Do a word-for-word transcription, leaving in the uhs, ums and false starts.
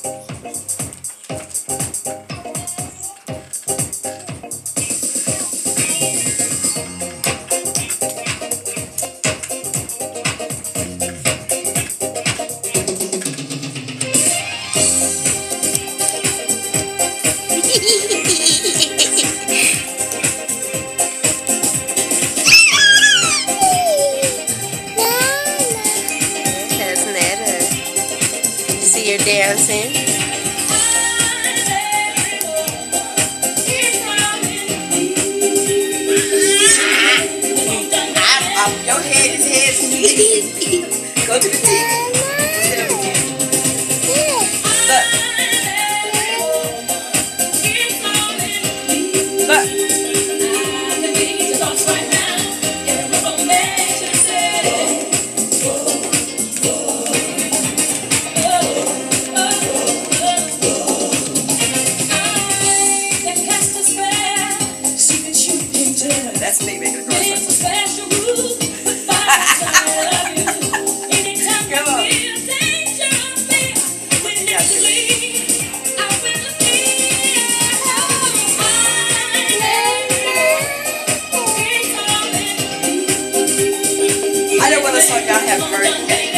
That's Netta. See her dancing. Your head is head. Go to the T V. Sit up again. Look. Look. That's me making a gross. Come on. I don't want to song y'all have birthday.